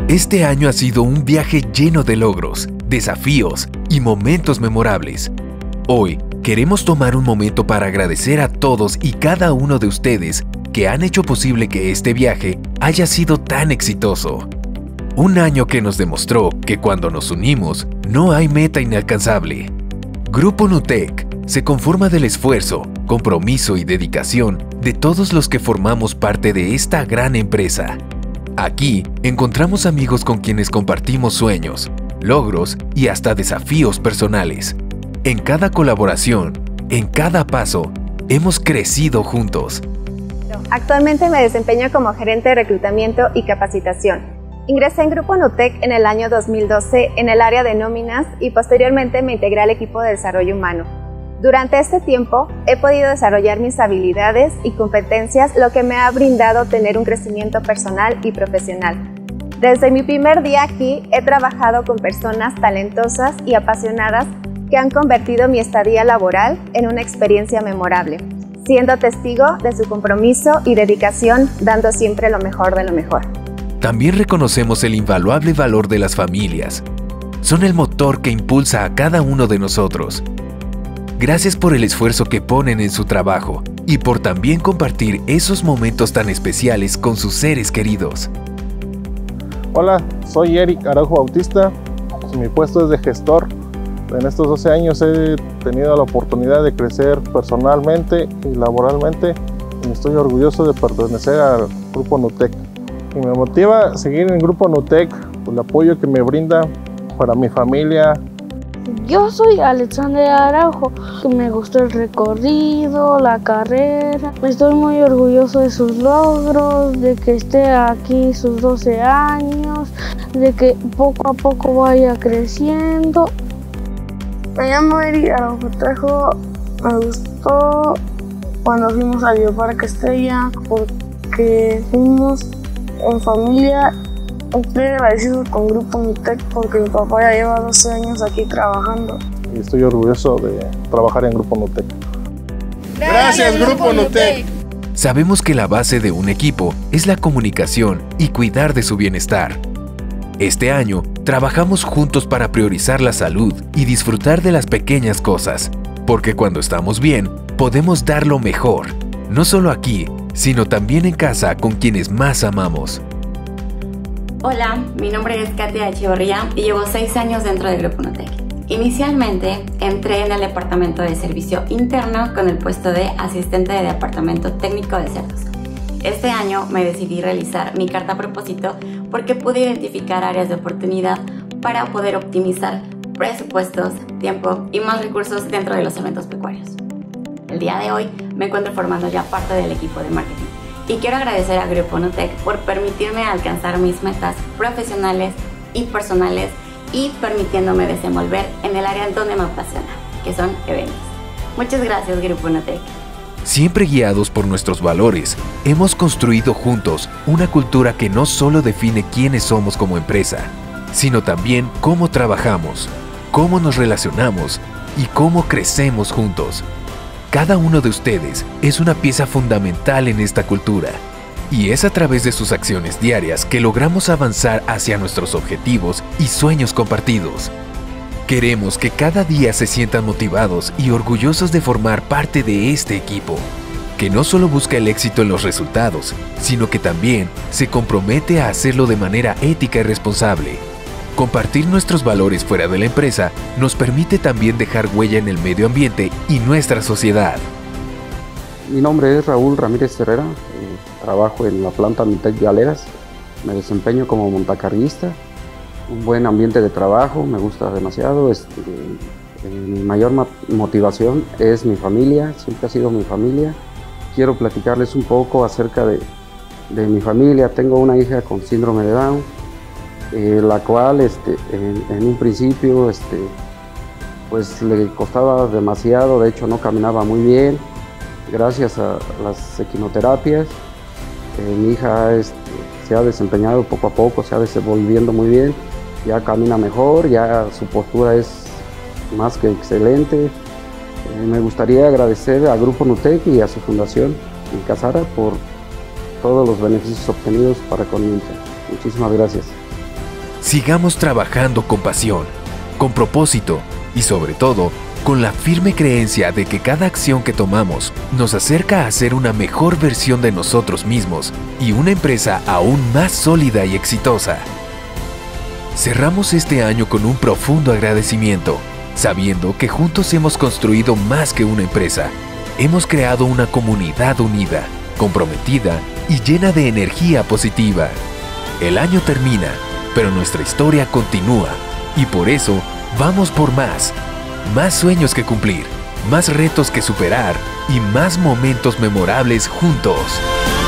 Este año ha sido un viaje lleno de logros, desafíos y momentos memorables. Hoy queremos tomar un momento para agradecer a todos y cada uno de ustedes que han hecho posible que este viaje haya sido tan exitoso. Un año que nos demostró que cuando nos unimos, no hay meta inalcanzable. Grupo Nutec se conforma del esfuerzo, compromiso y dedicación de todos los que formamos parte de esta gran empresa. Aquí encontramos amigos con quienes compartimos sueños, logros y hasta desafíos personales. En cada colaboración, en cada paso, hemos crecido juntos. Actualmente me desempeño como gerente de reclutamiento y capacitación. Ingresé en Grupo Nutec en el año 2012 en el área de nóminas y posteriormente me integré al equipo de desarrollo humano. Durante este tiempo he podido desarrollar mis habilidades y competencias, lo que me ha brindado tener un crecimiento personal y profesional. Desde mi primer día aquí he trabajado con personas talentosas y apasionadas que han convertido mi estadía laboral en una experiencia memorable, siendo testigo de su compromiso y dedicación, dando siempre lo mejor de lo mejor. También reconocemos el invaluable valor de las familias. Son el motor que impulsa a cada uno de nosotros. Gracias por el esfuerzo que ponen en su trabajo y por también compartir esos momentos tan especiales con sus seres queridos. Hola, soy Eric Araujo Bautista. Mi puesto es de gestor. En estos 12 años he tenido la oportunidad de crecer personalmente y laboralmente y estoy orgulloso de pertenecer al Grupo Nutec. Y me motiva a seguir en el Grupo Nutec por el apoyo que me brinda para mi familia. Yo soy Alexander Araujo, me gustó el recorrido, la carrera. Estoy muy orgulloso de sus logros, de que esté aquí sus 12 años, de que poco a poco vaya creciendo. Me llamo Eric Araujo Trejo, me gustó cuando fuimos al Bioparque Estrella porque fuimos en familia. Estoy agradecido con Grupo Nutec porque mi papá ya lleva 12 años aquí trabajando. Y estoy orgulloso de trabajar en Grupo Nutec. ¡Gracias, Grupo Nutec! Sabemos que la base de un equipo es la comunicación y cuidar de su bienestar. Este año, trabajamos juntos para priorizar la salud y disfrutar de las pequeñas cosas, porque cuando estamos bien, podemos dar lo mejor, no solo aquí, sino también en casa con quienes más amamos. Hola, mi nombre es Katia Echeverría y llevo 6 años dentro del Grupo Nutec. Inicialmente entré en el departamento de servicio interno con el puesto de asistente de departamento técnico de cerdos. Este año me decidí realizar mi carta a propósito porque pude identificar áreas de oportunidad para poder optimizar presupuestos, tiempo y más recursos dentro de los eventos pecuarios. El día de hoy me encuentro formando ya parte del equipo de marketing. Y quiero agradecer a Grupo Nutec por permitirme alcanzar mis metas profesionales y personales y permitiéndome desenvolver en el área donde me apasiona, que son eventos. Muchas gracias, Grupo Nutec. Siempre guiados por nuestros valores, hemos construido juntos una cultura que no solo define quiénes somos como empresa, sino también cómo trabajamos, cómo nos relacionamos y cómo crecemos juntos. Cada uno de ustedes es una pieza fundamental en esta cultura y es a través de sus acciones diarias que logramos avanzar hacia nuestros objetivos y sueños compartidos. Queremos que cada día se sientan motivados y orgullosos de formar parte de este equipo, que no solo busca el éxito en los resultados, sino que también se compromete a hacerlo de manera ética y responsable. Compartir nuestros valores fuera de la empresa nos permite también dejar huella en el medio ambiente y nuestra sociedad. Mi nombre es Raúl Ramírez Herrera, trabajo en la planta Nutec Galeras, me desempeño como montacarguista, un buen ambiente de trabajo, me gusta demasiado. Mi mayor motivación es mi familia, siempre ha sido mi familia. Quiero platicarles un poco acerca de mi familia. Tengo una hija con síndrome de Down, la cual en un principio pues le costaba demasiado, de hecho no caminaba muy bien. Gracias a las equinoterapias, mi hija se ha desempeñado poco a poco, se ha desenvolviendo muy bien, ya camina mejor, ya su postura es más que excelente. Me gustaría agradecer a Grupo Nutec y a su fundación en Casara por todos los beneficios obtenidos para con mi hija. Muchísimas gracias. Sigamos trabajando con pasión, con propósito y sobre todo, con la firme creencia de que cada acción que tomamos nos acerca a ser una mejor versión de nosotros mismos y una empresa aún más sólida y exitosa. Cerramos este año con un profundo agradecimiento, sabiendo que juntos hemos construido más que una empresa. Hemos creado una comunidad unida, comprometida y llena de energía positiva. El año termina, pero nuestra historia continúa y por eso vamos por más. Más sueños que cumplir, más retos que superar y más momentos memorables juntos.